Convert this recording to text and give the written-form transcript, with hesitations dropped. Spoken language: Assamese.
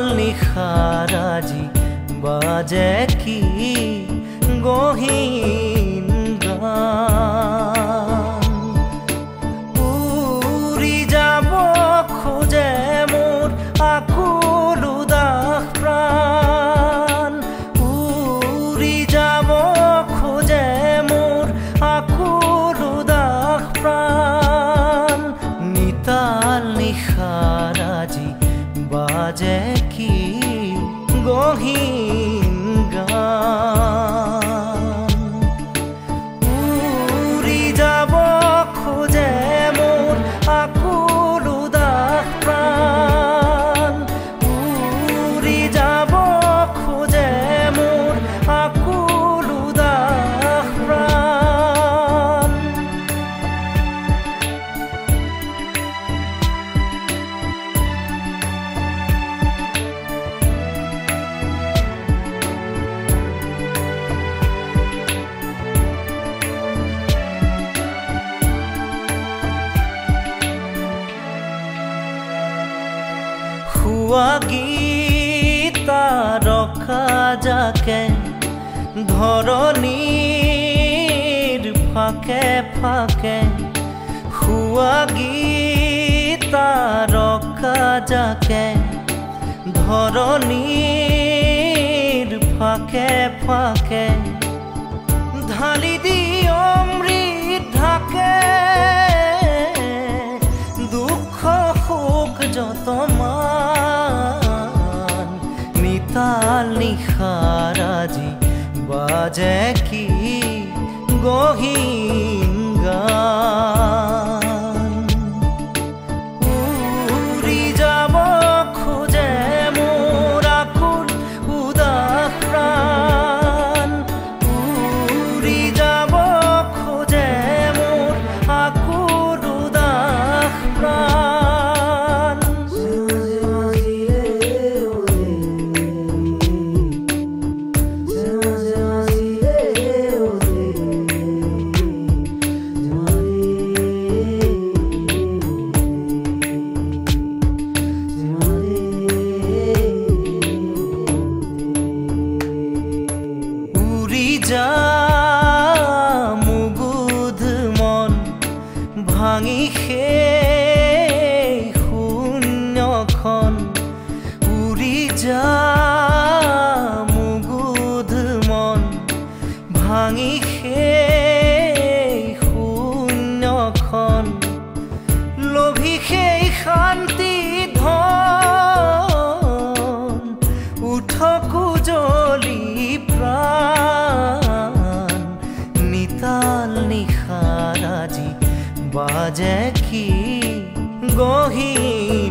নিশাৰাজি বাজে কি গহীন গান উৰি যাব খোজে মোৰ আকুল উদাস প্ৰাণ উৰি যাব খোজে মোৰ আকুল উদাস প্ৰাণ নিতাল নিশাৰাজি বাজে কি গহীন গান উৰি যাব খোজে মোৰ আকুল উদাস প্ৰাণ উৰি যাব খোজে মোৰ আকুল উদাস প্ৰাণ গীতা ৰখা যাকে ধৰণীৰ ফাকে ফাকে শুৱা গীতা ৰখা যাকে ধৰণীৰ ফাকে ফাকে ঢালি দি অমৃত ঢাকে দুখ সুখ যতমান নিতাল নিশাৰাজি বাজে কি গহীন গান উৰি যাব খোজে মোৰ আকুল উদাস প্ৰাণ উৰি যাব খোজে মোৰ আকুল উদাস প্ৰাণ মুগুধ মন ভাঙি সেই শূন্যখন উৰি যা মুগুধ মন ভাঙি সেই শূন্যখন লোভি সেই শান্তি ধন উঠকো জ্বলি প্ৰাণ নিতাল নিশাৰাজি বাজে কি গহীন